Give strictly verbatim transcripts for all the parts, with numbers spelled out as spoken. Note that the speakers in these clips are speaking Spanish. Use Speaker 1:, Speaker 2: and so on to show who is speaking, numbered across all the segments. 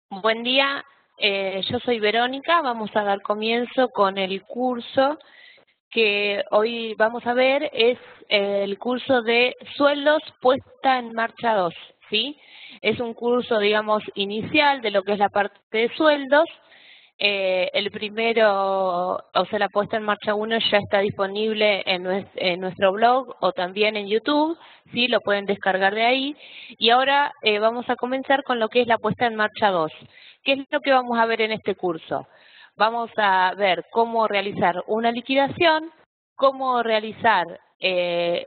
Speaker 1: Buen día, eh, yo soy Verónica, vamos a dar comienzo con el curso que hoy vamos a ver, es eh, el curso de sueldos puesta en marcha dos, ¿sí? Es un curso, digamos, inicial de lo que es la parte de sueldos. Eh, el primero, o sea, la puesta en marcha uno ya está disponible en, nues en nuestro blog o también en YouTube, sí, lo pueden descargar de ahí. Y ahora eh, vamos a comenzar con lo que es la puesta en marcha dos. ¿Qué es lo que vamos a ver en este curso? Vamos a ver cómo realizar una liquidación, cómo realizar eh,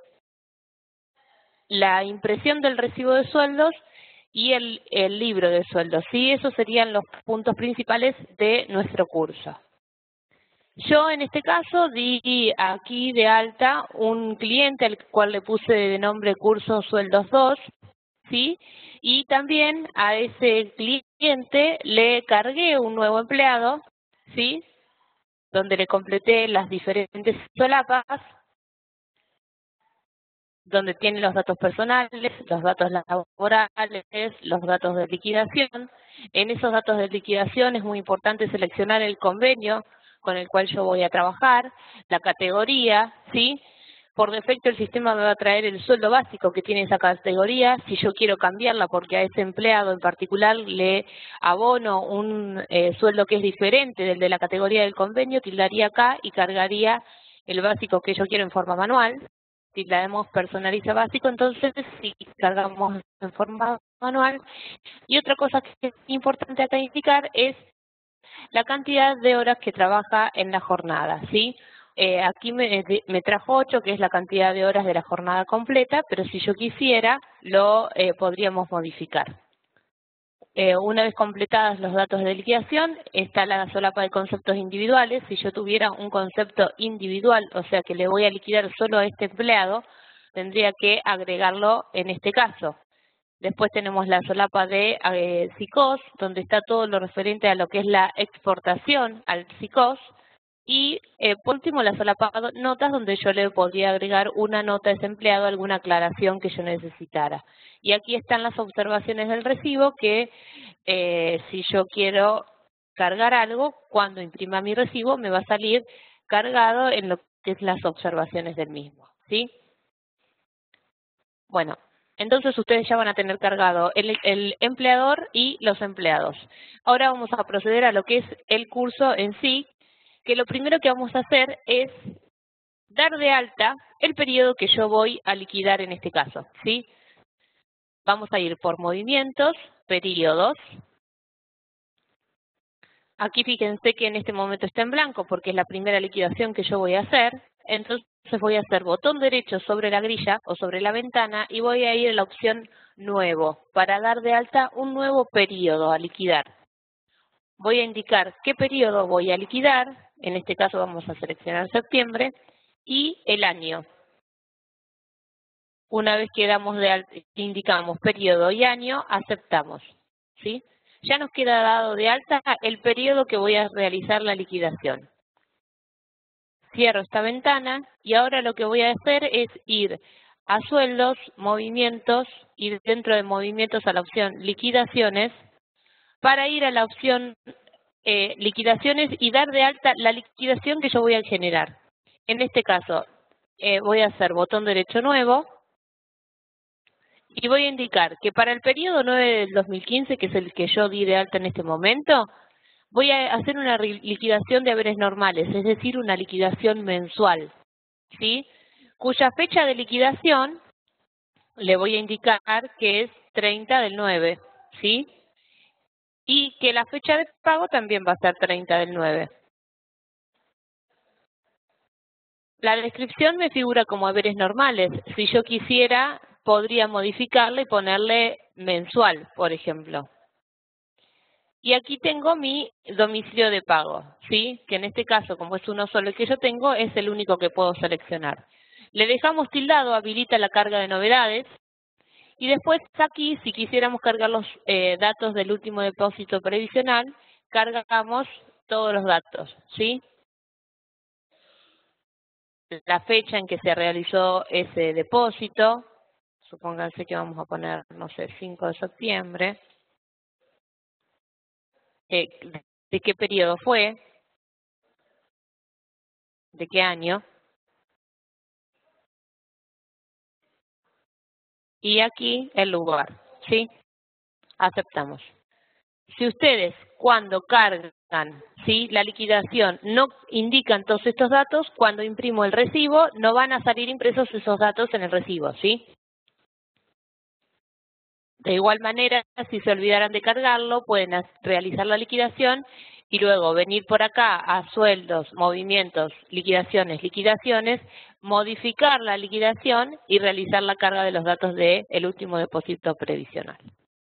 Speaker 1: la impresión del recibo de sueldos y el, el libro de sueldos. Sí, esos serían los puntos principales de nuestro curso. Yo en este caso di aquí de alta un cliente al cual le puse de nombre Curso Sueldos dos, ¿sí? Y también a ese cliente le cargué un nuevo empleado, ¿sí? Donde le completé las diferentes solapas, donde tiene los datos personales, los datos laborales, los datos de liquidación. En esos datos de liquidación es muy importante seleccionar el convenio con el cual yo voy a trabajar, la categoría, ¿sí? Por defecto el sistema me va a traer el sueldo básico que tiene esa categoría. Si yo quiero cambiarla porque a ese empleado en particular le abono un eh, sueldo que es diferente del de la categoría del convenio, tildaría acá y cargaría el básico que yo quiero en forma manual. Si la damos personaliza básico, entonces si cargamos en forma manual. Y otra cosa que es importante acá indicar es la cantidad de horas que trabaja en la jornada, ¿sí? Eh, aquí me, me trajo ocho, que es la cantidad de horas de la jornada completa, pero si yo quisiera, lo eh, podríamos modificar. Eh, una vez completados los datos de liquidación, está la solapa de conceptos individuales. Si yo tuviera un concepto individual, o sea que le voy a liquidar solo a este empleado, tendría que agregarlo en este caso. Después tenemos la solapa de eh, S I C O S, donde está todo lo referente a lo que es la exportación al S I C O S. Y eh, por último la solapa notas, donde yo le podría agregar una nota a ese empleado, alguna aclaración que yo necesitara. Y aquí están las observaciones del recibo, que eh, si yo quiero cargar algo, cuando imprima mi recibo me va a salir cargado en lo que es las observaciones del mismo, ¿sí? Bueno, entonces ustedes ya van a tener cargado el, el empleador y los empleados. Ahora vamos a proceder a lo que es el curso en sí, que lo primero que vamos a hacer es dar de alta el periodo que yo voy a liquidar en este caso, ¿sí? Vamos a ir por movimientos, periodos. Aquí fíjense que en este momento está en blanco porque es la primera liquidación que yo voy a hacer. Entonces voy a hacer botón derecho sobre la grilla o sobre la ventana y voy a ir a la opción nuevo para dar de alta un nuevo periodo a liquidar. Voy a indicar qué periodo voy a liquidar, en este caso vamos a seleccionar septiembre, y el año. Una vez que damos de alta, indicamos periodo y año, aceptamos, ¿sí? Ya nos queda dado de alta el periodo que voy a realizar la liquidación. Cierro esta ventana y ahora lo que voy a hacer es ir a sueldos, movimientos, ir dentro de movimientos a la opción liquidaciones, para ir a la opción eh, liquidaciones y dar de alta la liquidación que yo voy a generar. En este caso eh, voy a hacer botón derecho nuevo y voy a indicar que para el periodo nueve del dos mil quince, que es el que yo di de alta en este momento, voy a hacer una liquidación de haberes normales, es decir, una liquidación mensual, ¿sí? Cuya fecha de liquidación le voy a indicar que es treinta del nueve, ¿sí? Y que la fecha de pago también va a ser treinta del nueve. La descripción me figura como haberes normales. Si yo quisiera, podría modificarla y ponerle mensual, por ejemplo. Y aquí tengo mi domicilio de pago, ¿sí? Que en este caso, como es uno solo el que yo tengo, es el único que puedo seleccionar. Le dejamos tildado, habilita la carga de novedades. Y después aquí, si quisiéramos cargar los eh, datos del último depósito previsional, cargamos todos los datos, ¿sí? La fecha en que se realizó ese depósito, supónganse que vamos a poner, no sé, cinco de septiembre. eh, de qué periodo fue, de qué año. Y aquí el lugar, ¿sí? Aceptamos. Si ustedes cuando cargan, ¿sí?, la liquidación no indican todos estos datos, cuando imprimo el recibo no van a salir impresos esos datos en el recibo, ¿sí? De igual manera, si se olvidaran de cargarlo, pueden realizar la liquidación y luego venir por acá a sueldos, movimientos, liquidaciones, liquidaciones, modificar la liquidación y realizar la carga de los datos del último depósito previsional.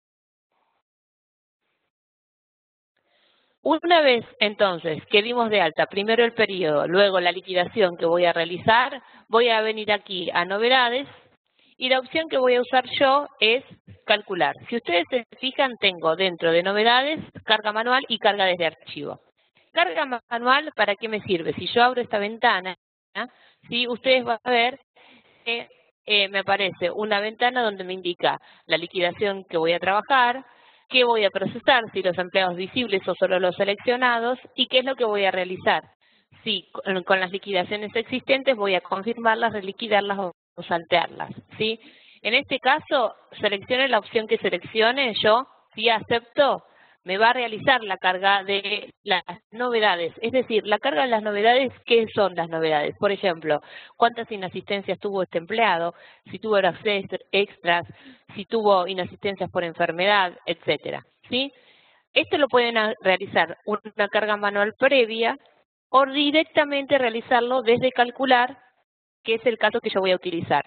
Speaker 1: Una vez entonces que dimos de alta primero el periodo, luego la liquidación que voy a realizar, voy a venir aquí a novedades y la opción que voy a usar yo es calcular. Si ustedes se fijan, tengo dentro de novedades carga manual y carga desde archivo. Carga manual, ¿para qué me sirve? Si yo abro esta ventana, ¿sí?, ustedes van a ver que eh, me aparece una ventana donde me indica la liquidación que voy a trabajar, qué voy a procesar, si los empleados visibles o solo los seleccionados, y qué es lo que voy a realizar. Si con, con las liquidaciones existentes voy a confirmarlas, reliquidarlas o, o saltearlas, ¿sí? En este caso, seleccione la opción que seleccione, yo, si acepto, me va a realizar la carga de las novedades. Es decir, la carga de las novedades, ¿qué son las novedades? Por ejemplo, cuántas inasistencias tuvo este empleado, si tuvo horas extras, si tuvo inasistencias por enfermedad, etcétera, ¿sí? Esto lo pueden realizar una carga manual previa o directamente realizarlo desde calcular, que es el caso que yo voy a utilizar.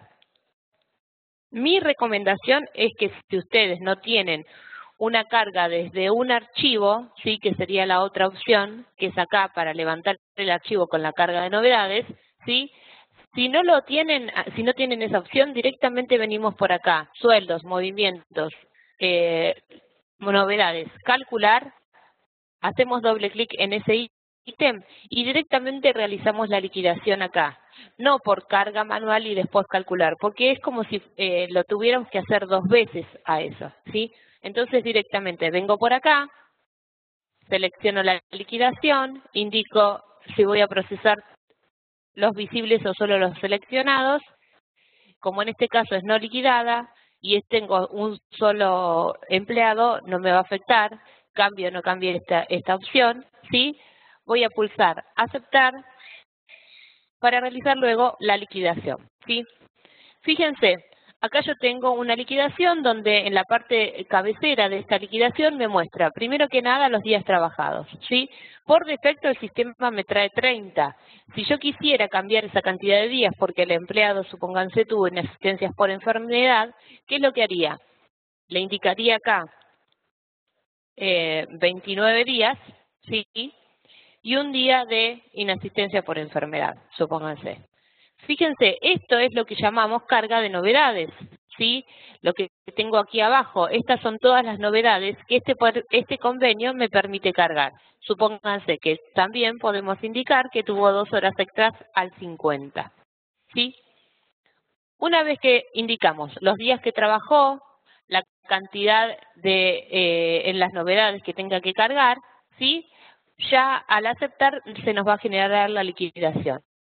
Speaker 1: Mi recomendación es que si ustedes no tienen una carga desde un archivo, sí, que sería la otra opción, que es acá para levantar el archivo con la carga de novedades, sí. Si no lo tienen, si no tienen esa opción, directamente venimos por acá, sueldos, movimientos, eh, novedades, calcular, hacemos doble clic en ese ítem y directamente realizamos la liquidación acá. No por carga manual y después calcular, porque es como si eh, lo tuviéramos que hacer dos veces a eso, ¿sí? Entonces directamente vengo por acá, selecciono la liquidación, indico si voy a procesar los visibles o solo los seleccionados. Como en este caso es no liquidada y tengo un solo empleado, no me va a afectar, cambio o no cambie esta, esta opción, ¿sí? Voy a pulsar aceptar para realizar luego la liquidación, ¿sí? Fíjense, acá yo tengo una liquidación donde en la parte cabecera de esta liquidación me muestra, primero que nada, los días trabajados, ¿sí? Por defecto el sistema me trae treinta. Si yo quisiera cambiar esa cantidad de días porque el empleado, supónganse, tuvo inasistencias por enfermedad, ¿qué es lo que haría? Le indicaría acá eh, veintinueve días, ¿sí? Y un día de inasistencia por enfermedad, supónganse. Fíjense, esto es lo que llamamos carga de novedades, ¿sí? Lo que tengo aquí abajo, estas son todas las novedades que este, este convenio me permite cargar. Supónganse que también podemos indicar que tuvo dos horas extras al cincuenta, ¿sí? Una vez que indicamos los días que trabajó, la cantidad de eh, en las novedades que tenga que cargar, ¿sí? Ya al aceptar se nos va a generar la liquidación.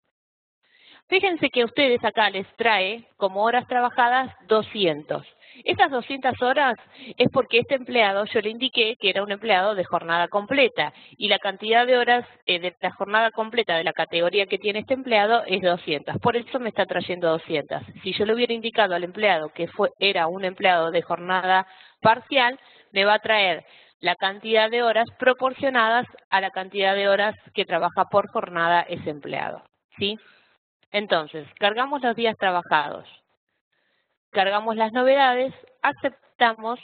Speaker 1: Fíjense que a ustedes acá les trae como horas trabajadas doscientas. Estas doscientas horas es porque este empleado, yo le indiqué que era un empleado de jornada completa y la cantidad de horas eh, de la jornada completa de la categoría que tiene este empleado es doscientas. Por eso me está trayendo doscientas. Si yo le hubiera indicado al empleado que fue, era un empleado de jornada parcial, me va a traer la cantidad de horas proporcionadas a la cantidad de horas que trabaja por jornada ese empleado, ¿sí? Entonces, cargamos los días trabajados, cargamos las novedades, aceptamos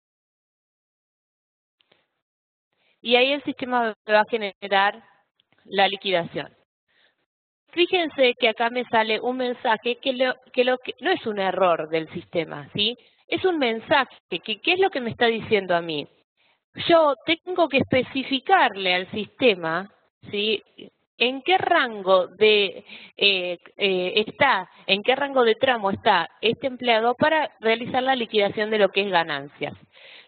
Speaker 1: y ahí el sistema me va a generar la liquidación. Fíjense que acá me sale un mensaje que, lo, que, lo, que no es un error del sistema, ¿sí? Es un mensaje que ¿qué es lo que me está diciendo a mí? Yo tengo que especificarle al sistema, ¿sí?, en qué rango de eh, eh, está, en qué rango de tramo está este empleado para realizar la liquidación de lo que es ganancias.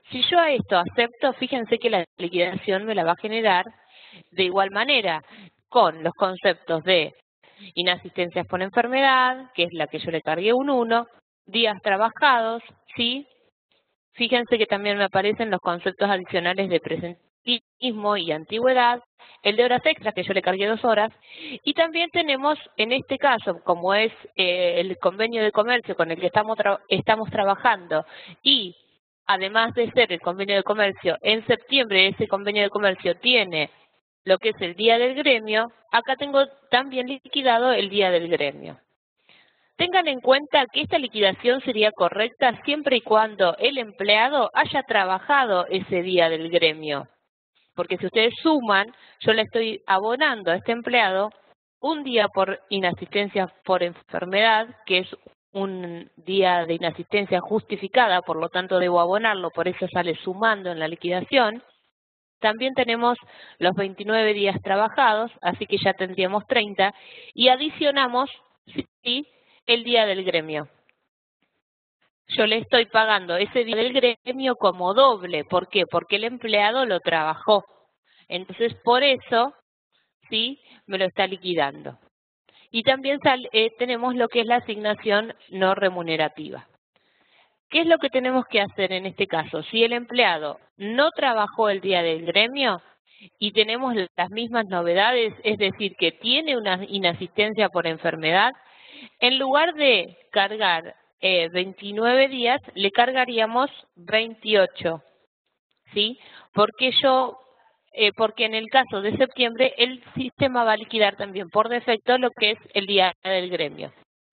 Speaker 1: Si yo a esto acepto, fíjense que la liquidación me la va a generar de igual manera, con los conceptos de inasistencias por enfermedad, que es la que yo le cargué un uno, días trabajados, ¿sí? Fíjense que también me aparecen los conceptos adicionales de presentismo y antigüedad, el de horas extras, que yo le cargué dos horas, y también tenemos, en este caso, como es eh, el convenio de comercio con el que estamos, tra estamos trabajando, y además de ser el convenio de comercio, en septiembre ese convenio de comercio tiene lo que es el día del gremio, acá tengo también liquidado el día del gremio. Tengan en cuenta que esta liquidación sería correcta siempre y cuando el empleado haya trabajado ese día del gremio. Porque si ustedes suman, yo le estoy abonando a este empleado un día por inasistencia por enfermedad, que es un día de inasistencia justificada, por lo tanto debo abonarlo, por eso sale sumando en la liquidación. También tenemos los veintinueve días trabajados, así que ya tendríamos treinta, y adicionamos, ¿sí?, el día del gremio. Yo le estoy pagando ese día del gremio como doble. ¿Por qué? Porque el empleado lo trabajó. Entonces, por eso, ¿sí?, me lo está liquidando. Y también sal, eh, tenemos lo que es la asignación no remunerativa. ¿Qué es lo que tenemos que hacer en este caso? Si el empleado no trabajó el día del gremio y tenemos las mismas novedades, es decir, que tiene una inasistencia por enfermedad, en lugar de cargar eh, veintinueve días, le cargaríamos veintiocho, ¿sí? Porque yo, eh, porque en el caso de septiembre, el sistema va a liquidar también por defecto lo que es el día del gremio.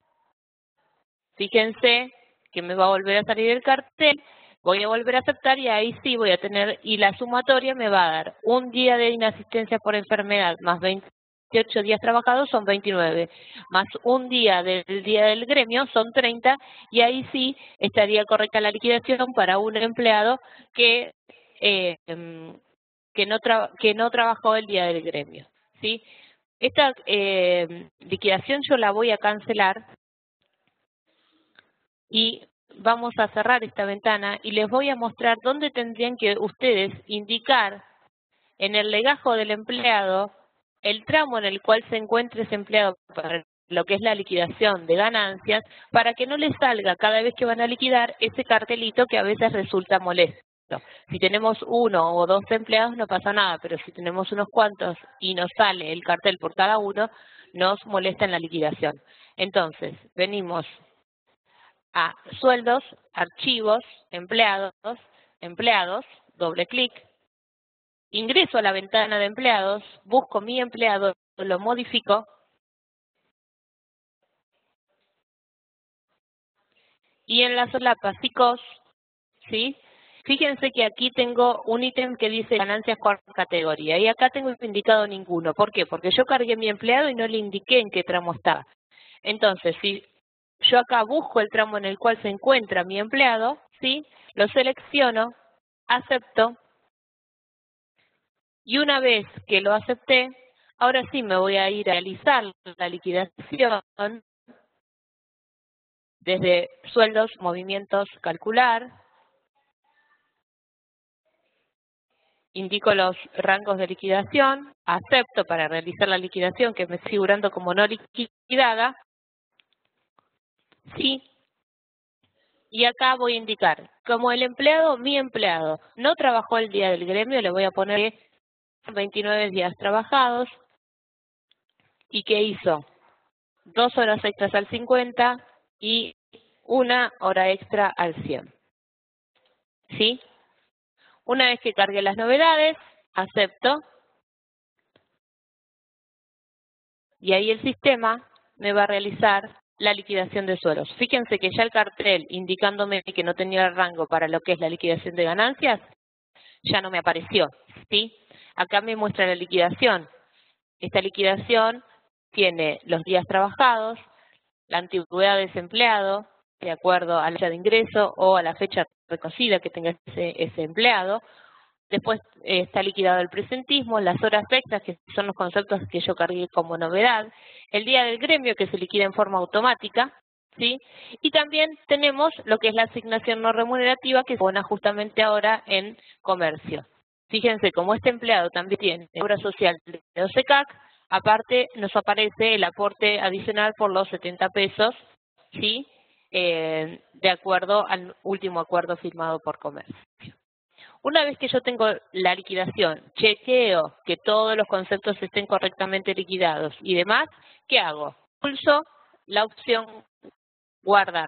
Speaker 1: Fíjense que me va a volver a salir el cartel, voy a volver a aceptar y ahí sí voy a tener, y la sumatoria me va a dar un día de inasistencia por enfermedad más veintiocho días trabajados son veintinueve, más un día del día del gremio son treinta, y ahí sí estaría correcta la liquidación para un empleado que, eh, que, no, tra que no trabajó el día del gremio, ¿sí? Esta eh, liquidación yo la voy a cancelar y vamos a cerrar esta ventana y les voy a mostrar dónde tendrían que ustedes indicar en el legajo del empleado el tramo en el cual se encuentre ese empleado para lo que es la liquidación de ganancias, para que no les salga cada vez que van a liquidar ese cartelito que a veces resulta molesto. Si tenemos uno o dos empleados no pasa nada, pero si tenemos unos cuantos y nos sale el cartel por cada uno, nos molesta en la liquidación. Entonces, venimos a sueldos, archivos, empleados, empleados, doble clic, ingreso a la ventana de empleados, busco mi empleado, lo modifico y en la solapa S I C O S, ¿sí? Fíjense que aquí tengo un ítem que dice ganancias por categoría y acá tengo indicado ninguno. ¿Por qué? Porque yo cargué mi empleado y no le indiqué en qué tramo estaba. Entonces, si yo acá busco el tramo en el cual se encuentra mi empleado, ¿sí?, lo selecciono, acepto, y una vez que lo acepté, ahora sí me voy a ir a realizar la liquidación desde sueldos, movimientos, calcular, indico los rangos de liquidación, acepto para realizar la liquidación que me está figurando como no liquidada, sí, y acá voy a indicar, como el empleado, mi empleado, no trabajó el día del gremio, le voy a poner veintinueve días trabajados, y que hizo dos horas extras al cincuenta y una hora extra al cien. ¿Sí? Una vez que cargue las novedades, acepto, y ahí el sistema me va a realizar la liquidación de sueldos. Fíjense que ya el cartel indicándome que no tenía el rango para lo que es la liquidación de ganancias, ya no me apareció, ¿sí? Acá me muestra la liquidación. Esta liquidación tiene los días trabajados, la antigüedad de desempleado, de acuerdo a la fecha de ingreso o a la fecha reconocida que tenga ese, ese empleado. Después eh, está liquidado el presentismo, las horas extras, que son los conceptos que yo cargué como novedad, el día del gremio, que se liquida en forma automática, ¿sí? Y también tenemos lo que es la asignación no remunerativa que se pone justamente ahora en comercio. Fíjense, como este empleado también tiene obra social de O S E C A C, aparte nos aparece el aporte adicional por los setenta pesos, ¿sí? Eh, de acuerdo al último acuerdo firmado por comercio. Una vez que yo tengo la liquidación, chequeo que todos los conceptos estén correctamente liquidados y demás, ¿qué hago? Pulso la opción guardar,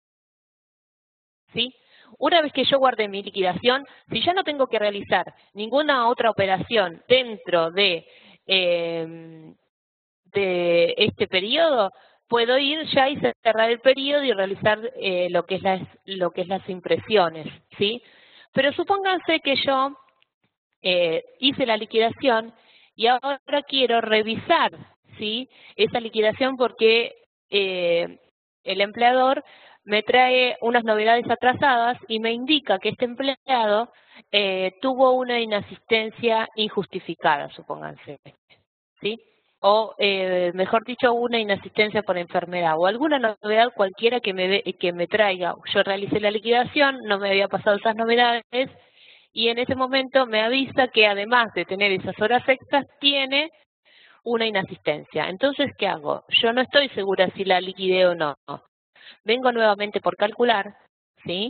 Speaker 1: ¿sí? Una vez que yo guardé mi liquidación, si ya no tengo que realizar ninguna otra operación dentro de, eh, de este periodo, puedo ir ya y cerrar el periodo y realizar eh, lo que es las, lo que es las impresiones, ¿sí? Pero supónganse que yo eh, hice la liquidación y ahora quiero revisar, ¿sí? Esa liquidación porque eh, el empleador me trae unas novedades atrasadas y me indica que este empleado eh, tuvo una inasistencia injustificada, supónganse, ¿sí? O, eh, mejor dicho, una inasistencia por enfermedad o alguna novedad cualquiera que me, que me traiga. Yo realicé la liquidación, no me había pasado esas novedades y en ese momento me avisa que además de tener esas horas extras, tiene una inasistencia. Entonces, ¿qué hago? Yo no estoy segura si la liquidé o no. Vengo nuevamente por calcular, ¿sí?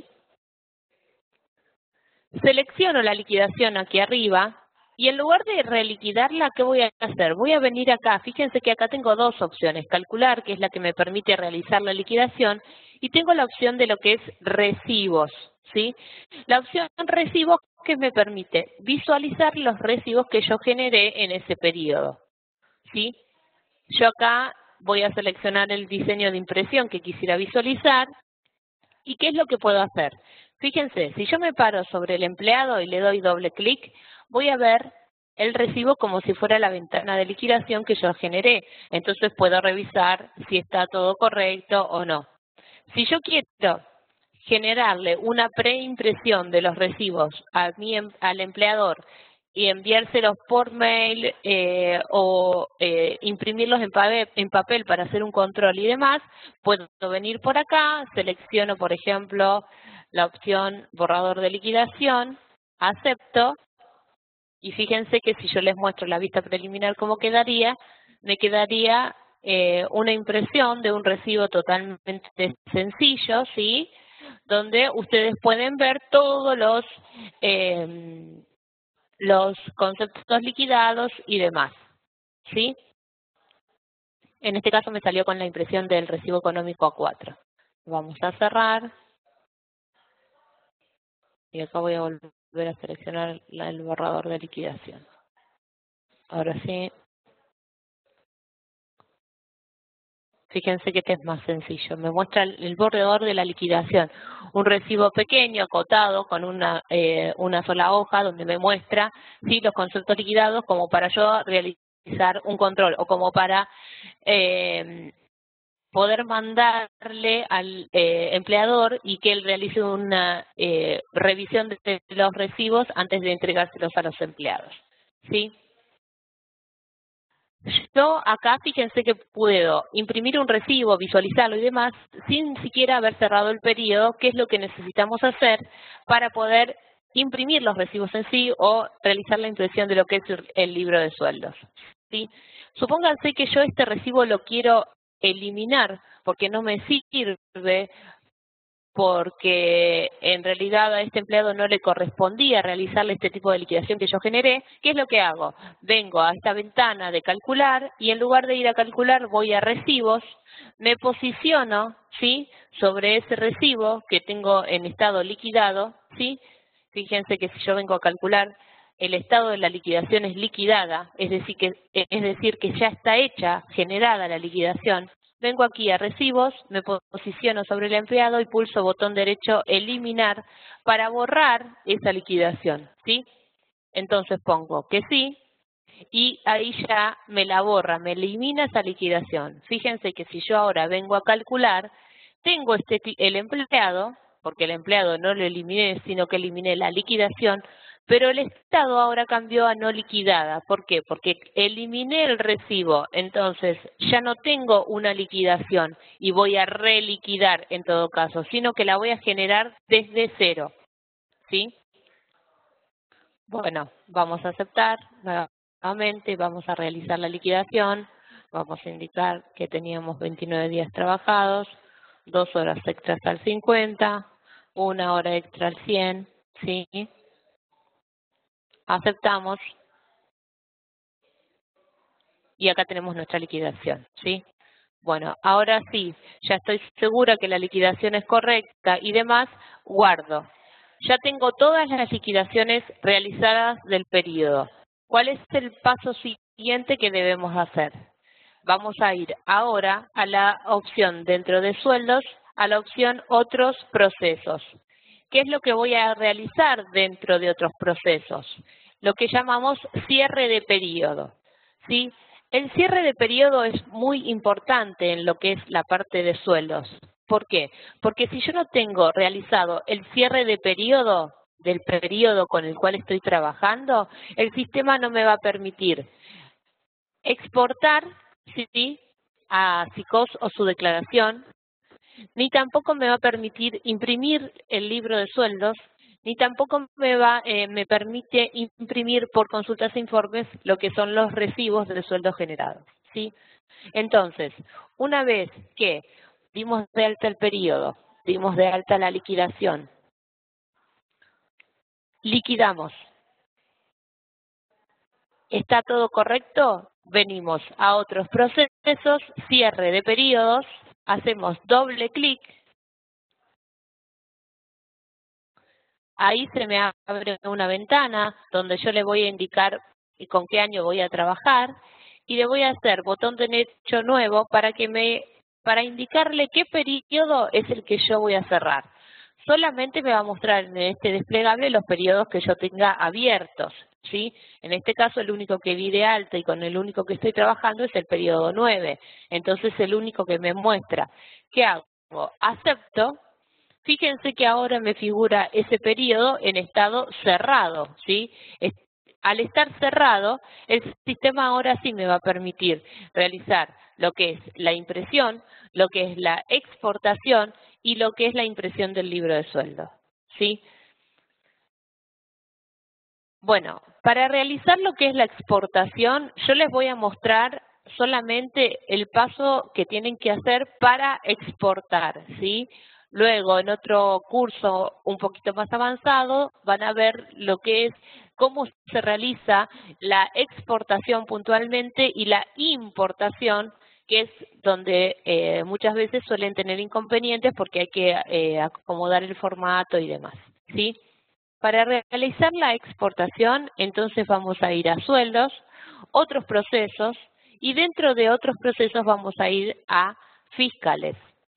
Speaker 1: Selecciono la liquidación aquí arriba y en lugar de reliquidarla, ¿qué voy a hacer? Voy a venir acá. Fíjense que acá tengo dos opciones. Calcular, que es la que me permite realizar la liquidación, y tengo la opción de lo que es recibos, ¿sí? La opción recibos que me permite visualizar los recibos que yo generé en ese periodo, ¿sí? Yo acá voy a seleccionar el diseño de impresión que quisiera visualizar. ¿Y qué es lo que puedo hacer? Fíjense, si yo me paro sobre el empleado y le doy doble clic, voy a ver el recibo como si fuera la ventana de liquidación que yo generé. Entonces puedo revisar si está todo correcto o no. Si yo quiero generarle una preimpresión de los recibos a mi, al empleador y enviárselos por mail eh, o eh, imprimirlos en papel, en papel para hacer un control y demás, puedo venir por acá, selecciono, por ejemplo, la opción borrador de liquidación, acepto, y fíjense que si yo les muestro la vista preliminar cómo quedaría, me quedaría eh, una impresión de un recibo totalmente sencillo, ¿sí? Donde ustedes pueden ver todos los eh, los conceptos liquidados y demás, ¿sí? En este caso me salió con la impresión del recibo económico A cuatro. Vamos a cerrar. Y acá voy a volver a seleccionar la, el borrador de liquidación. Ahora sí. Fíjense que este es más sencillo. Me muestra el, el borrador de la liquidación. Un recibo pequeño, acotado, con una, eh, una sola hoja, donde me muestra ¿sí? los conceptos liquidados como para yo realizar un control o como para eh, poder mandarle al eh, empleador y que él realice una eh, revisión de los recibos antes de entregárselos a los empleados, ¿sí? Yo acá fíjense que puedo imprimir un recibo, visualizarlo y demás, sin siquiera haber cerrado el periodo, que es lo que necesitamos hacer para poder imprimir los recibos en sí o realizar la impresión de lo que es el libro de sueldos, ¿sí? Supónganse que yo este recibo lo quiero eliminar porque no me sirve, porque en realidad a este empleado no le correspondía realizarle este tipo de liquidación que yo generé. ¿Qué es lo que hago? Vengo a esta ventana de calcular y en lugar de ir a calcular voy a recibos, me posiciono, ¿sí? Sobre ese recibo que tengo en estado liquidado, ¿sí? Fíjense que si yo vengo a calcular, el estado de la liquidación es liquidada, es decir que, es decir que ya está hecha, generada la liquidación. Vengo aquí a recibos, me posiciono sobre el empleado y pulso botón derecho eliminar para borrar esa liquidación, ¿sí? Entonces pongo que sí y ahí ya me la borra, me elimina esa liquidación. Fíjense que si yo ahora vengo a calcular, tengo este el empleado, porque el empleado no lo eliminé, sino que eliminé la liquidación, Pero el estado ahora cambió a no liquidada. ¿Por qué? Porque eliminé el recibo, entonces ya no tengo una liquidación y voy a reliquidar en todo caso, sino que la voy a generar desde cero. ¿Sí? Bueno, vamos a aceptar nuevamente, vamos a realizar la liquidación, vamos a indicar que teníamos veintinueve días trabajados, dos horas extras al cincuenta, una hora extra al cien, ¿sí? Aceptamos y acá tenemos nuestra liquidación, ¿sí? Bueno, ahora sí, ya estoy segura que la liquidación es correcta y demás, guardo. Ya tengo todas las liquidaciones realizadas del periodo. ¿Cuál es el paso siguiente que debemos hacer? Vamos a ir ahora a la opción dentro de sueldos, a la opción otros procesos. ¿Qué es lo que voy a realizar dentro de otros procesos? Lo que llamamos cierre de periodo, ¿sí? El cierre de periodo es muy importante en lo que es la parte de sueldos. ¿Por qué? Porque si yo no tengo realizado el cierre de periodo del periodo con el cual estoy trabajando, el sistema no me va a permitir exportar, ¿sí?, a SICOS o su declaración, ni tampoco me va a permitir imprimir el libro de sueldos, ni tampoco me va eh, me permite imprimir por consultas e informes lo que son los recibos de sueldos generados, ¿sí? Entonces, una vez que dimos de alta el periodo, dimos de alta la liquidación, liquidamos, ¿está todo correcto? Venimos a otros procesos, cierre de periodos, hacemos doble clic. Ahí se me abre una ventana donde yo le voy a indicar con qué año voy a trabajar y le voy a hacer botón derecho nuevo para que me para indicarle qué periodo es el que yo voy a cerrar. Solamente me va a mostrar en este desplegable los periodos que yo tenga abiertos, ¿sí? En este caso el único que di de alta y con el único que estoy trabajando es el periodo nueve. Entonces el único que me muestra. ¿Qué hago? Acepto. Fíjense que ahora me figura ese periodo en estado cerrado, ¿sí? Al estar cerrado, el sistema ahora sí me va a permitir realizar lo que es la impresión, lo que es la exportación y lo que es la impresión del libro de sueldo, ¿sí? Bueno, para realizar lo que es la exportación, yo les voy a mostrar solamente el paso que tienen que hacer para exportar, ¿sí? Luego, en otro curso un poquito más avanzado, van a ver lo que es cómo se realiza la exportación puntualmente y la importación, que es donde eh, muchas veces suelen tener inconvenientes porque hay que eh, acomodar el formato y demás, ¿sí? Para realizar la exportación, entonces vamos a ir a sueldos, otros procesos, y dentro de otros procesos vamos a ir a fiscales.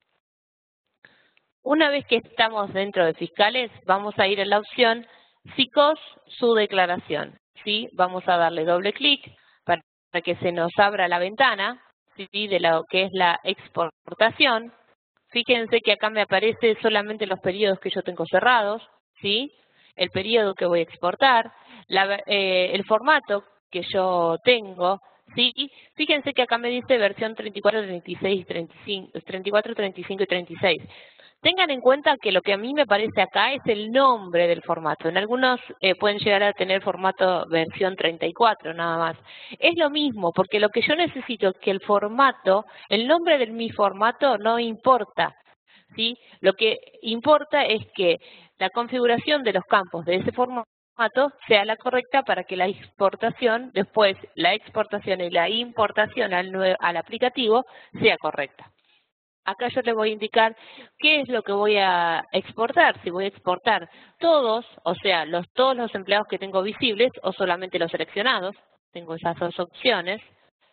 Speaker 1: Una vez que estamos dentro de fiscales, vamos a ir a la opción SICOS, su declaración, ¿sí? Vamos a darle doble clic para que se nos abra la ventana, ¿sí?, de lo que es la exportación. Fíjense que acá me aparecen solamente los periodos que yo tengo cerrados, ¿sí?, el periodo que voy a exportar, la, eh, el formato que yo tengo, ¿sí? Fíjense que acá me dice versión treinta y cuatro, treinta y seis, treinta y cinco, treinta y cuatro, treinta y cinco y treinta y seis. Tengan en cuenta que lo que a mí me aparece acá es el nombre del formato. En algunos eh, pueden llegar a tener formato versión treinta y cuatro nada más. Es lo mismo, porque lo que yo necesito es que el formato, el nombre de mi formato no importa, ¿sí? Lo que importa es que la configuración de los campos de ese formato sea la correcta para que la exportación, después la exportación y la importación al, al aplicativo sea correcta. Acá yo le voy a indicar qué es lo que voy a exportar, si voy a exportar todos, o sea, los, todos los empleados que tengo visibles o solamente los seleccionados, tengo esas dos opciones.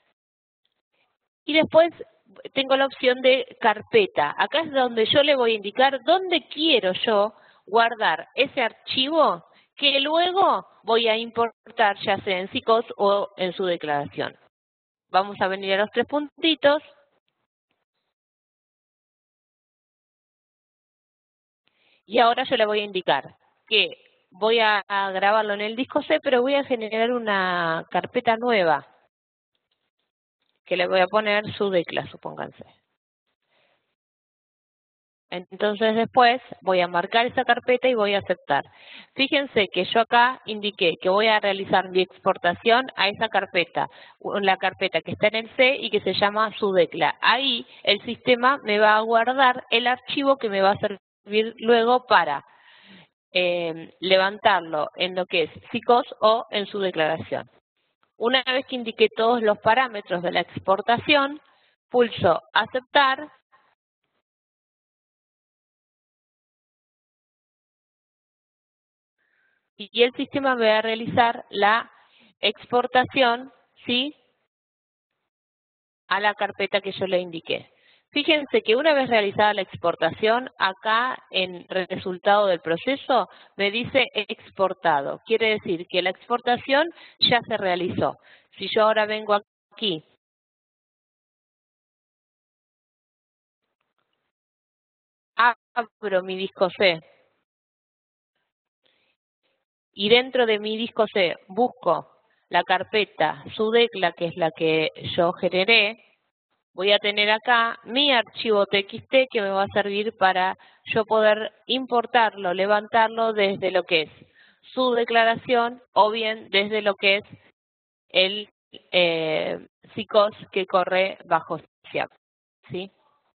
Speaker 1: Y después tengo la opción de carpeta. Acá es donde yo le voy a indicar dónde quiero yo guardar ese archivo que luego voy a importar ya sea en SICOS o en su declaración. Vamos a venir a los tres puntitos. Y ahora yo le voy a indicar que voy a, a grabarlo en el disco C, pero voy a generar una carpeta nueva que le voy a poner Sudecla, supónganse. Entonces después voy a marcar esa carpeta y voy a aceptar. Fíjense que yo acá indiqué que voy a realizar mi exportación a esa carpeta, la carpeta que está en el C y que se llama Sudecla. Ahí el sistema me va a guardar el archivo que me va a servir luego para eh, levantarlo en lo que es S I C O S o en su declaración. Una vez que indiqué todos los parámetros de la exportación, pulso aceptar. Y el sistema me va a realizar la exportación, ¿sí?, a la carpeta que yo le indiqué. Fíjense que una vez realizada la exportación, acá en resultado del proceso me dice exportado. Quiere decir que la exportación ya se realizó. Si yo ahora vengo aquí abro mi disco C y dentro de mi disco C busco la carpeta Sudecla, que es la que yo generé, voy a tener acá mi archivo T X T que me va a servir para yo poder importarlo, levantarlo desde lo que es su declaración o bien desde lo que es el eh, S I C O S que corre bajo S I A P, ¿sí?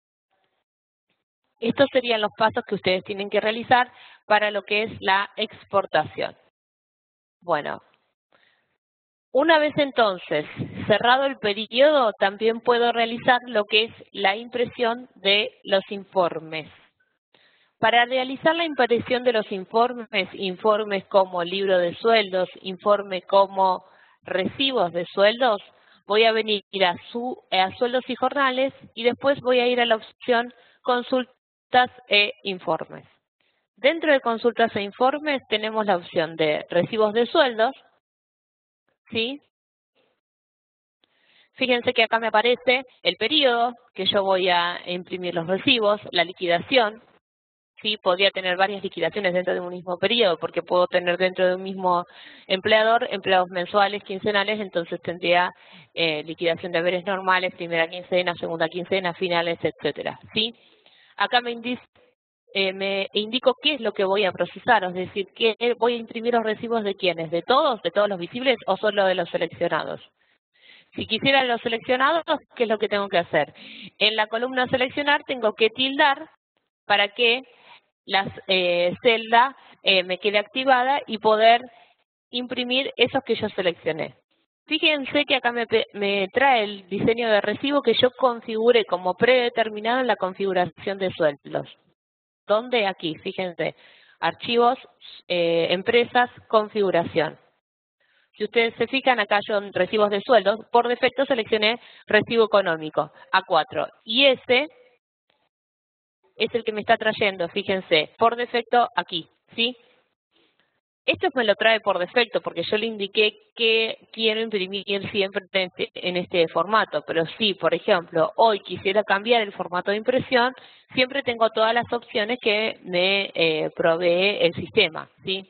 Speaker 1: Estos serían los pasos que ustedes tienen que realizar para lo que es la exportación. Bueno, una vez entonces cerrado el periodo, también puedo realizar lo que es la impresión de los informes. Para realizar la impresión de los informes, informes como libro de sueldos, informe como recibos de sueldos, voy a venir a, su, a sueldos y jornales y después voy a ir a la opción consultas e informes. Dentro de consultas e informes tenemos la opción de recibos de sueldos, ¿sí? Fíjense que acá me aparece el periodo, que yo voy a imprimir los recibos, la liquidación. Sí, podría tener varias liquidaciones dentro de un mismo periodo, porque puedo tener dentro de un mismo empleador empleados mensuales, quincenales, entonces tendría eh, liquidación de haberes normales, primera quincena, segunda quincena, finales, etcétera. ¿Sí? Acá me, indica, eh, me indico qué es lo que voy a procesar, es decir, que voy a imprimir los recibos de quiénes, de todos, de todos los visibles o solo de los seleccionados. Si quisiera los seleccionados, ¿qué es lo que tengo que hacer? En la columna seleccionar tengo que tildar para que la eh, celda eh, me quede activada y poder imprimir esos que yo seleccioné. Fíjense que acá me, me trae el diseño de recibo que yo configure como predeterminado en la configuración de sueldos. ¿Dónde? Aquí, fíjense, archivos, eh, empresas, configuración. Si ustedes se fijan, acá yo en recibos de sueldos, por defecto seleccioné recibo económico, A cuatro. Y ese es el que me está trayendo, fíjense, por defecto aquí, ¿sí? Esto me lo trae por defecto porque yo le indiqué que quiero imprimir siempre en este, en este formato. Pero si, por ejemplo, hoy quisiera cambiar el formato de impresión, siempre tengo todas las opciones que me eh, provee el sistema, ¿sí?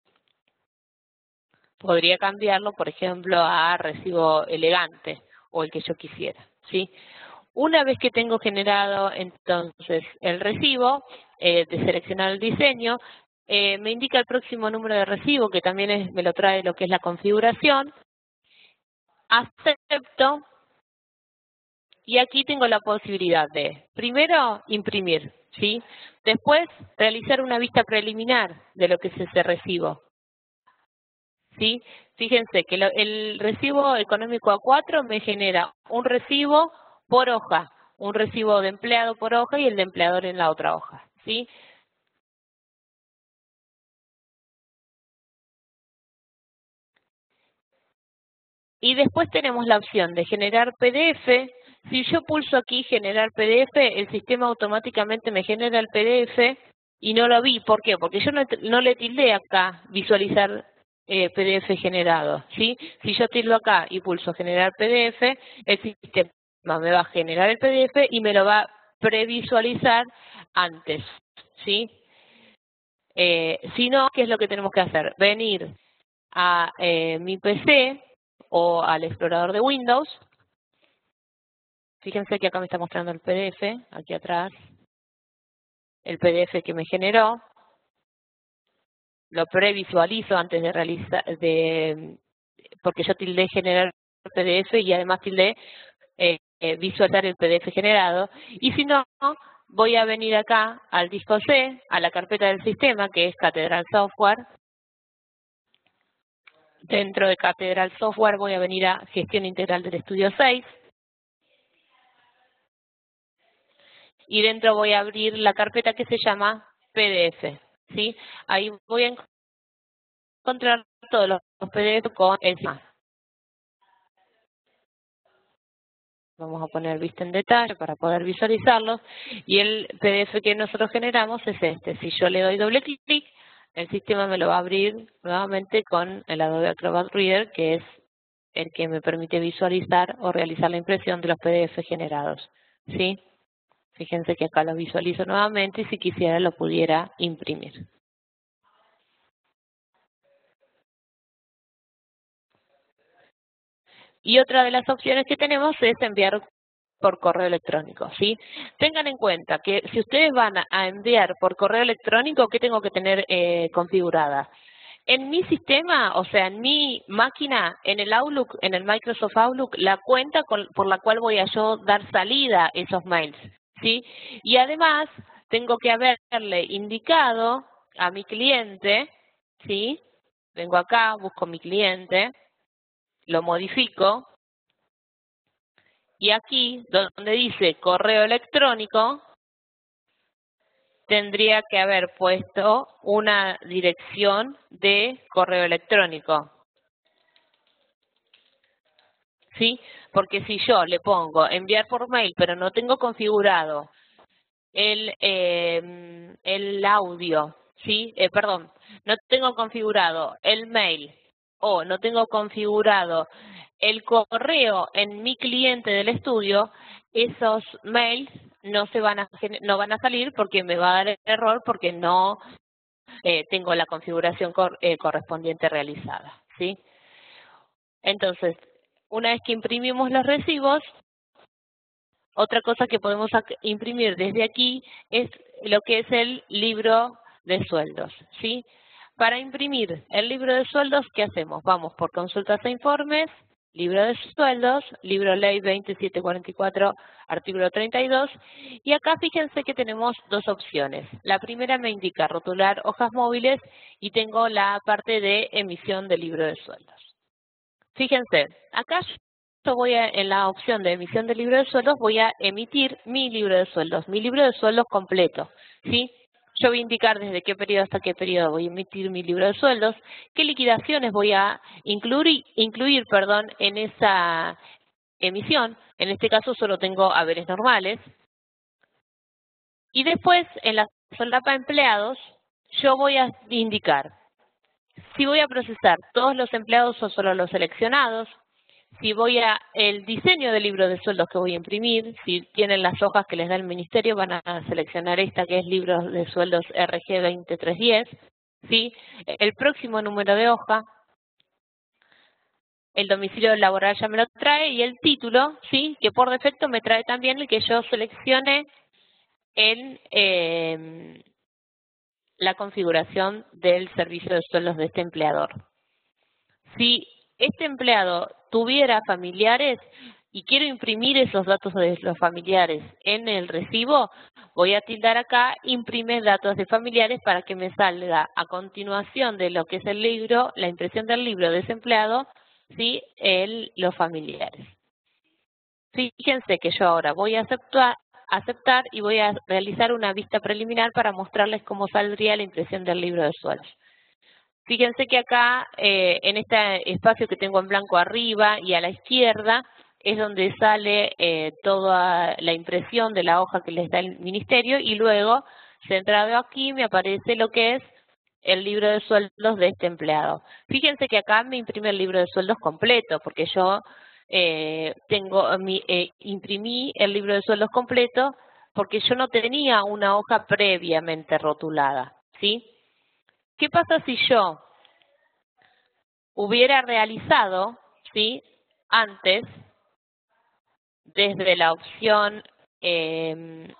Speaker 1: Podría cambiarlo, por ejemplo, a recibo elegante o el que yo quisiera, ¿sí? Una vez que tengo generado entonces el recibo, eh, de seleccionar el diseño, eh, me indica el próximo número de recibo, que también es, me lo trae lo que es la configuración. Acepto y aquí tengo la posibilidad de, primero, imprimir, ¿sí? Después, realizar una vista preliminar de lo que es ese recibo. ¿Sí? Fíjense que lo, el recibo económico A cuatro me genera un recibo por hoja, un recibo de empleado por hoja y el de empleador en la otra hoja, ¿sí? Y después tenemos la opción de generar P D F. Si yo pulso aquí generar P D F, el sistema automáticamente me genera el P D F y no lo vi. ¿Por qué? Porque yo no, no le tildé acá visualizar eh, P D F generado, ¿sí? Si yo tildo acá y pulso generar P D F, el sistema me va a generar el P D F y me lo va a previsualizar antes, ¿sí? Eh, si no, ¿qué es lo que tenemos que hacer? Venir a eh, mi P C o al explorador de Windows. Fíjense que acá me está mostrando el P D F, aquí atrás, el P D F que me generó. Lo previsualizo antes de realizar, de, porque yo tildé generar el P D F y además tildé eh, eh, visualizar el P D F generado. Y si no, voy a venir acá al disco C, a la carpeta del sistema, que es Catedral Software. Dentro de Catedral Software voy a venir a Gestión Integral del Estudio seis. Y dentro voy a abrir la carpeta que se llama P D F. ¿Sí? Ahí voy a encontrar todos los P D F con el sistema. Vamos a poner vista en detalle para poder visualizarlos. Y el P D F que nosotros generamos es este. Si yo le doy doble clic, el sistema me lo va a abrir nuevamente con el Adobe Acrobat Reader, que es el que me permite visualizar o realizar la impresión de los P D F generados. ¿Sí? Fíjense que acá lo visualizo nuevamente y si quisiera lo pudiera imprimir. Y otra de las opciones que tenemos es enviar por correo electrónico, ¿sí? Tengan en cuenta que si ustedes van a enviar por correo electrónico, ¿qué tengo que tener eh, configurada? En mi sistema, o sea, en mi máquina, en el Outlook, en el Microsoft Outlook, la cuenta con, por la cual voy a yo dar salida a esos mails, ¿sí? Y además, tengo que haberle indicado a mi cliente, ¿sí? Vengo acá, busco mi cliente, lo modifico, y aquí, donde dice correo electrónico, tendría que haber puesto una dirección de correo electrónico. ¿Sí? Porque si yo le pongo enviar por mail, pero no tengo configurado el, eh, el audio, ¿sí? Eh, perdón, no tengo configurado el mail o no tengo configurado el correo en mi cliente del estudio, esos mails no se van a no van a salir porque me va a dar error porque no eh, tengo la configuración cor, eh, correspondiente realizada, ¿sí? Entonces, una vez que imprimimos los recibos, otra cosa que podemos imprimir desde aquí es lo que es el libro de sueldos, ¿sí? Para imprimir el libro de sueldos, ¿qué hacemos? Vamos por consultas e informes, libro de sueldos, libro ley veintisiete cuarenta y cuatro, artículo treinta y dos, y acá fíjense que tenemos dos opciones. La primera me indica rotular hojas móviles y tengo la parte de emisión del libro de sueldos. Fíjense, acá yo voy a, en la opción de emisión del libro de sueldos, voy a emitir mi libro de sueldos, mi libro de sueldos completo, ¿sí? Yo voy a indicar desde qué periodo hasta qué periodo voy a emitir mi libro de sueldos, qué liquidaciones voy a incluir, incluir perdón, en esa emisión. En este caso solo tengo haberes normales. Y después, en la solapa empleados, yo voy a indicar si voy a procesar todos los empleados o solo los seleccionados, si voy a el diseño del libro de sueldos que voy a imprimir, si tienen las hojas que les da el ministerio, van a seleccionar esta que es libro de sueldos R G veintitrés diez, ¿sí? El próximo número de hoja, el domicilio laboral ya me lo trae y el título, ¿sí? Que por defecto me trae también el que yo seleccione en eh, la configuración del servicio de sueldos de este empleador. Si este empleado tuviera familiares y quiero imprimir esos datos de los familiares en el recibo, voy a tildar acá, imprime datos de familiares para que me salga a continuación de lo que es el libro, la impresión del libro de ese empleado, ¿sí? El, los familiares. Fíjense que yo ahora voy a aceptar, aceptar y voy a realizar una vista preliminar para mostrarles cómo saldría la impresión del libro de sueldos. Fíjense que acá, eh, en este espacio que tengo en blanco arriba y a la izquierda, es donde sale eh, toda la impresión de la hoja que les da el ministerio y luego, centrado aquí, me aparece lo que es el libro de sueldos de este empleado. Fíjense que acá me imprime el libro de sueldos completo, porque yo eh, tengo mi, eh, imprimí el libro de sueldos completo porque yo no tenía una hoja previamente rotulada, ¿sí? ¿Qué pasa si yo hubiera realizado, ¿sí?, antes, desde la opción eh,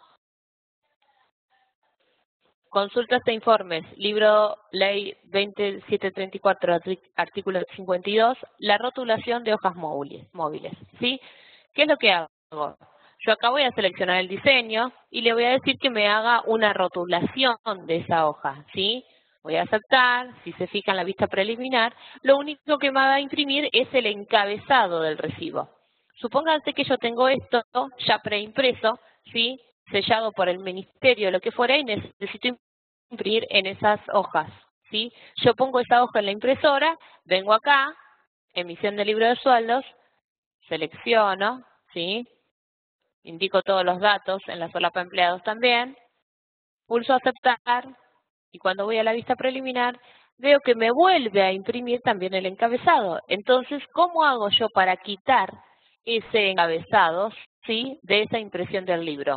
Speaker 1: consultas e informes, libro ley veintisiete treinta y cuatro, artículo cincuenta y dos, la rotulación de hojas móviles, móviles, ¿sí? ¿Qué es lo que hago? Yo acá voy a seleccionar el diseño y le voy a decir que me haga una rotulación de esa hoja, ¿sí? Voy a aceptar, si se fija en la vista preliminar, lo único que me va a imprimir es el encabezado del recibo. Supónganse que yo tengo esto ya preimpreso, ¿sí?, sellado por el ministerio, lo que fuera, y necesito imprimir en esas hojas, ¿sí? Yo pongo esa hoja en la impresora, vengo acá, emisión de libro de sueldos, selecciono, ¿sí?, indico todos los datos en la solapa empleados también, pulso aceptar, y cuando voy a la vista preliminar, veo que me vuelve a imprimir también el encabezado. Entonces, ¿cómo hago yo para quitar ese encabezado, ¿sí?, de esa impresión del libro?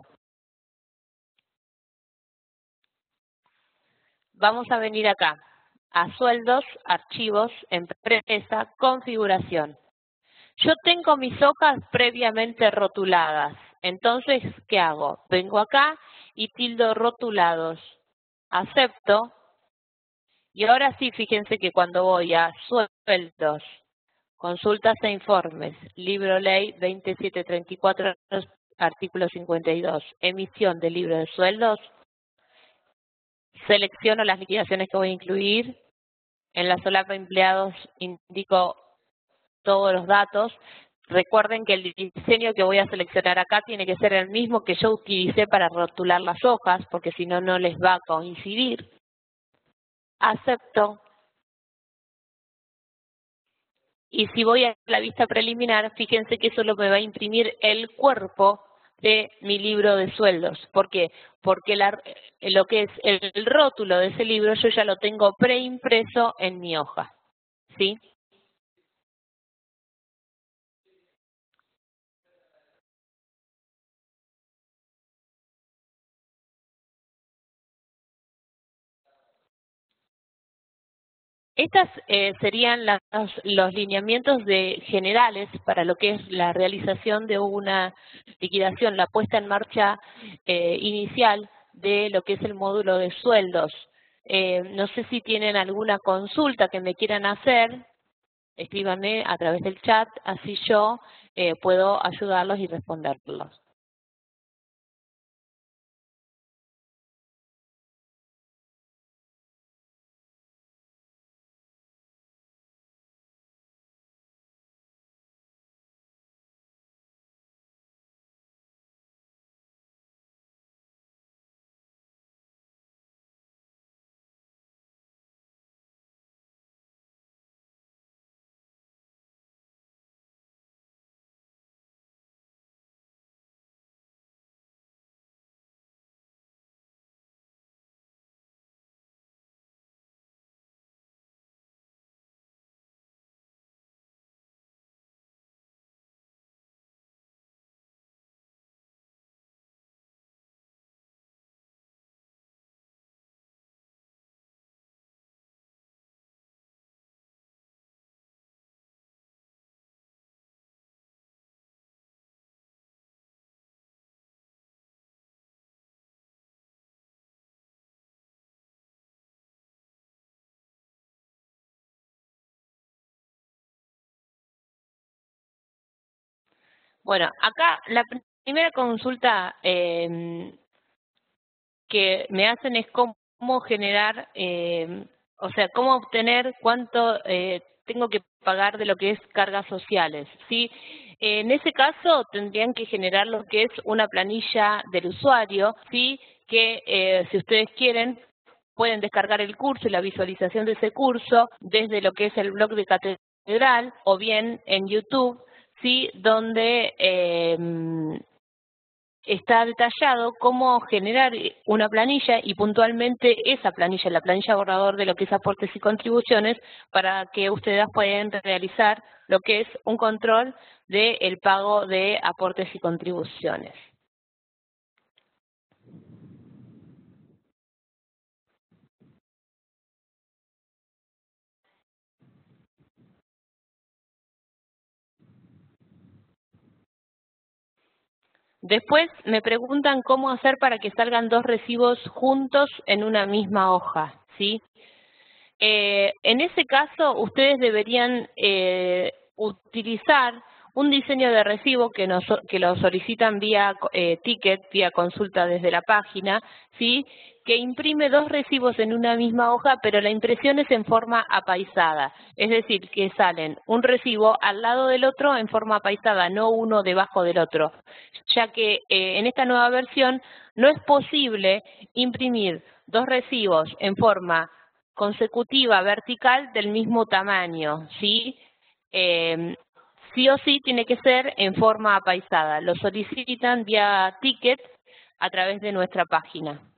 Speaker 1: Vamos a venir acá, a sueldos, archivos, empresa, configuración. Yo tengo mis hojas previamente rotuladas. Entonces, ¿qué hago? Vengo acá y tildo rotulados. Acepto. Y ahora sí, fíjense que cuando voy a sueldos, consultas e informes, libro ley veintisiete treinta y cuatro, artículo cincuenta y dos, emisión de libro de sueldos, selecciono las liquidaciones que voy a incluir. En la solapa empleados indico todos los datos. Recuerden que el diseño que voy a seleccionar acá tiene que ser el mismo que yo utilicé para rotular las hojas, porque si no, no les va a coincidir. Acepto. Y si voy a la vista preliminar, fíjense que solo me va a imprimir el cuerpo de mi libro de sueldos. ¿Por qué? Porque la, lo que es el rótulo de ese libro yo ya lo tengo preimpreso en mi hoja, ¿sí? Estas eh, serían las, los lineamientos de, generales para lo que es la realización de una liquidación, la puesta en marcha eh, inicial de lo que es el módulo de sueldos. Eh, no sé si tienen alguna consulta que me quieran hacer, escríbanme a través del chat, así yo eh, puedo ayudarlos y responderlos. Bueno, acá la primera consulta eh, que me hacen es cómo generar, eh, o sea, cómo obtener cuánto eh, tengo que pagar de lo que es cargas sociales, ¿sí? En ese caso tendrían que generar lo que es una planilla del usuario, ¿sí? Que eh, si ustedes quieren pueden descargar el curso y la visualización de ese curso desde lo que es el blog de Catedral o bien en YouTube, ¿sí? Donde eh, está detallado cómo generar una planilla y puntualmente esa planilla, la planilla borrador de lo que es aportes y contribuciones, para que ustedes puedan realizar lo que es un control del pago de aportes y contribuciones. Después me preguntan cómo hacer para que salgan dos recibos juntos en una misma hoja, ¿sí? Eh, en ese caso, ustedes deberían eh, utilizar un diseño de recibo que, nos, que lo solicitan vía eh, ticket, vía consulta desde la página, ¿sí? Que imprime dos recibos en una misma hoja, pero la impresión es en forma apaisada. Es decir, que salen un recibo al lado del otro en forma apaisada, no uno debajo del otro, ya que eh, en esta nueva versión no es posible imprimir dos recibos en forma consecutiva vertical del mismo tamaño, ¿sí? Eh, sí o sí tiene que ser en forma apaisada. Lo solicitan vía ticket a través de nuestra página.